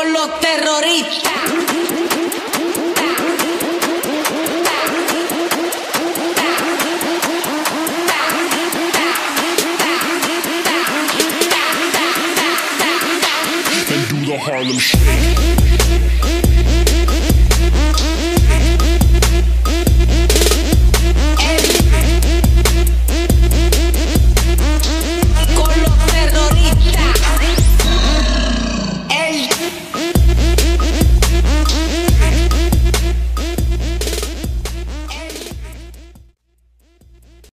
con los terroristas. And do the Harlem Shake.